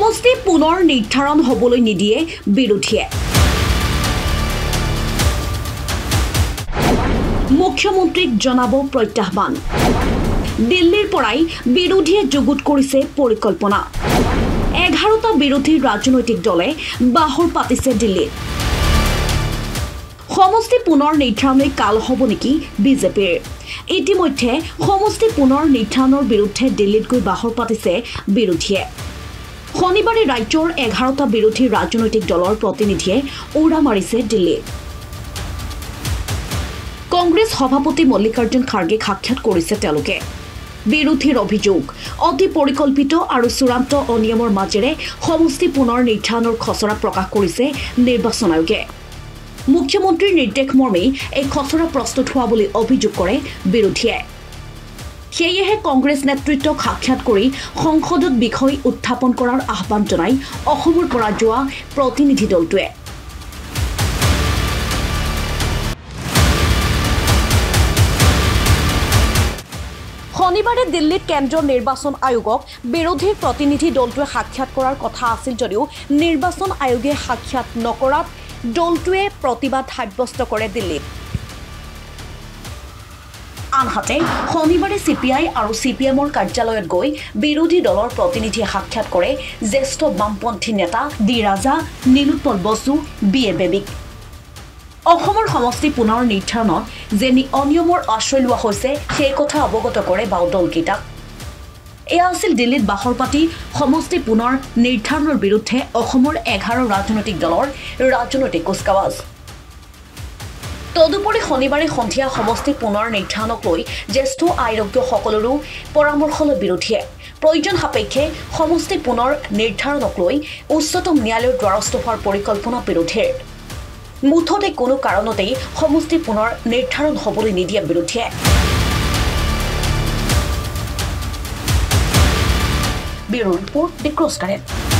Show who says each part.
Speaker 1: সমষ্টি পুনৰ নিৰ্ধাৰণ হ'বলৈ নিদিয়ে বিৰোধীয়ে মুখ্যমন্ত্ৰীক জনাব প্ৰত্যাহ্বান দিল্লীৰ পৰাই বিৰোধীয়ে যুগুত কৰিছে পৰিকল্পনা 11টা বিৰোধী ৰাজনৈতিক দলে বাহৰ পাতিছে দিল্লীত সমষ্টি পুনৰ নিৰ্ধাৰণলৈ কাল হ'ব নেকি বিজেপিৰ ইতিমধ্যে সমষ্টি পুনৰ নিৰ্ধাৰণৰ বিৰুদ্ধে দিল্লীত গৈ বাহৰ পাতিছে বিৰোধীয়ে শনিবাৰে ৰাজ্যৰ 11টা বিৰোধী ৰাজনৈতিক দলৰ প্ৰতিনিধিয়ে উৰা মাৰিছে দিল্লী কংগ্ৰেছ সভাপতি মল্লিকাৰ্জুন খাৰ্গে সাক্ষাৎ কৰিছে তেওঁলোকে বিৰোধীৰ অভিযোগ অতি পৰিকল্পিত আৰু চূড়ান্ত অনিয়মৰ মাজেৰে সমষ্টি পুনৰ নিৰ্ধাৰণৰ খচৰা প্ৰকাশ কৰিছে নিৰ্বাচন আয়োগে মুখ্যমন্ত্ৰীৰ নিৰ্দেশ মৰ্মে এই খচৰা প্ৰস্তুত হোৱা বুলি অভিযোগ কৰে বিৰোধীয়ে সেয়েহে কংগ্ৰেছ নেতৃত্বক সাক্ষাৎ কৰি সংসদত বিষয় উত্থাপন কৰাৰ আহ্বান জনাই অসমৰ পৰা যোৱা প্ৰতিনিধি দলটোৱে শনিবাৰে দিল্লীত কেন্দ্ৰীয় নিৰ্বাচন আয়োগক বিৰোধী প্ৰতিনিধি দলটোৱে সাক্ষাৎ কৰাৰ কথা আছিল যদিও নিৰ্বাচন আয়োগে সাক্ষাৎ নকৰাত দলটোৱে প্ৰতিবাদ সাব্যস্ত কৰে দিল্লীত আনহাতে শনিবাৰে সিপিআই আৰু সিপিএমৰ কাৰ্যালয়ত গৈ বিৰোধী দলৰ প্ৰতিনিধিয়ে সাক্ষাৎ কৰে জ্যেষ্ঠ বামপন্থী নেতা ডি ৰাজা নীলোৎপল বসু বিএ বেবিক অসমৰ সমষ্টি পুনৰ নিৰ্ধাৰণত যে অনিয়মৰ আশ্ৰয় লোৱা হৈছে সেই কথা অৱগত কৰে বাও দলকেইটাক এয়া আছিল দিল্লীত বাহৰ পাতি সমষ্টি পুনৰ নিৰ্ধাৰণৰ বিৰুদ্ধে অসমৰ 11 ৰাজনৈতিক দলৰ ৰাজনৈতিক কুচকাৱাজ তদুপৰি শনিবাৰে সন্ধিয়া সমষ্টি পুনৰ নিৰ্ধাৰণক লৈ জ্যেষ্ঠ আয়োগসকলৰো পৰামৰ্শ লৈ বিৰোধীয়ে প্ৰয়োজন সাপেক্ষে সমষ্টি পুনৰ নিৰ্ধাৰণক লৈ উচ্চতম ন্যায়ালয়ৰ দ্বাৰস্থ হোৱাৰ পৰিকল্পনা বিৰোধীৰ মুঠতে কোনো কাৰণতেই সমষ্টি পুনৰ নিৰ্ধাৰণ হ'বলৈ নিদিয়া বিৰোধীয়ে ব্যুৰো ৰিপৰ্ট দি ক্ৰছকাৰেণ্ট